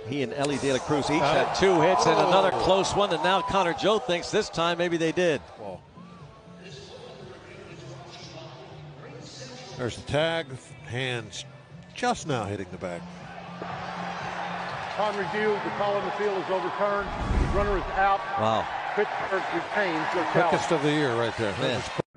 he and EllyDe Cruz each had 2 hits and another close one, and now Connor Joe thinks this time maybe they did. Whoa. There's the tag, hands just now hitting the bag. Upon review, the call on the field is overturned. Runner is out. Wow. Pittsburgh retains their Quickest of the year right there.